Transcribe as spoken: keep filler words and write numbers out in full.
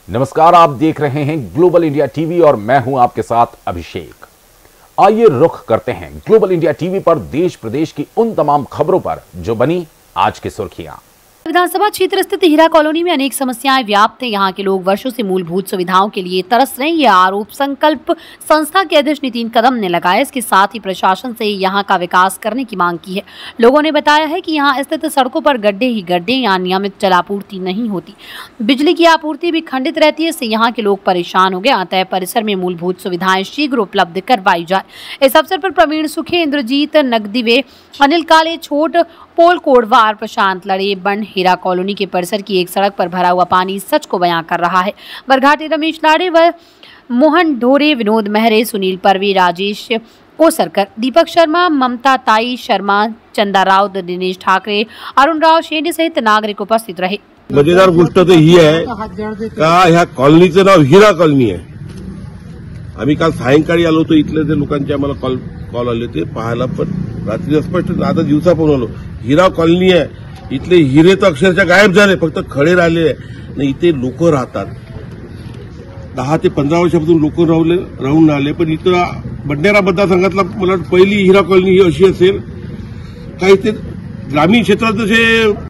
नमस्कार, आप देख रहे हैं ग्लोबल इंडिया टीवी और मैं हूं आपके साथ अभिषेक। आइए रुख करते हैं ग्लोबल इंडिया टीवी पर देश प्रदेश की उन तमाम खबरों पर जो बनी आज की सुर्खियां। विधानसभा क्षेत्र स्थित हीरा कॉलोनी में अनेक समस्याएं व्याप्त हैं। यहाँ के लोग वर्षों से मूलभूत सुविधाओं के लिए तरस रहे हैं। ये आरोप संकल्प संस्था के अध्यक्ष नितिन कदम ने लगाया। इसके साथ ही प्रशासन से यहाँ का विकास करने की मांग की है। लोगों ने बताया है कि यहाँ स्थित सड़कों पर गड्ढे ही गड्ढे, यहाँ नियमित जलापूर्ति नहीं होती, बिजली की आपूर्ति भी खंडित रहती है। इससे यहाँ के लोग परेशान हो गए। अतः परिसर में मूलभूत सुविधाएं शीघ्र उपलब्ध करवाई जाए। इस अवसर पर प्रवीण सुखे, इंद्रजीत नगदीवे, अनिल काले, छोट पोल कोडवार, प्रशांत लड़े, बंड हीरा कॉलोनी के परिसर की एक सड़क पर भरा हुआ पानी सच को बयां कर रहा है। बरघाटी रमेश लाड़े व मोहन ढोरे, विनोद मेहरे, सुनील परवी, राजेश कोसरकर, दीपक शर्मा, ममता ताई शर्मा, चंदा राउत, दिनेश ठाकरे, अरुण राव शेंडे सहित नागरिक उपस्थित रहे। मजेदार गोष्ट तर ही आहे का ह्या कॉलनीचं नाव हीरा कॉलनी आहे। आम्ही काल सायंकाळी आलो होतो, इथले जे लोकांचे आम्हाला कॉल कॉल आले ते पाहायला, पण रात्री स्पष्ट आता दिवसा पण आलो। हीरा कॉलनी आहे, इथले हिरे तर अक्षरशः गायब झाले, फक्त खडे राहिले आणि इथे लोक राहतात। दहा ते पंधरा वर्षापासून लोक राहले राहून राहिले, पण इथं बंडेरा मतदारसंघातला मला पहिली हीरा कॉलनी ही अशी असेल काही ते ग्रामीण क्षेत्रात जसे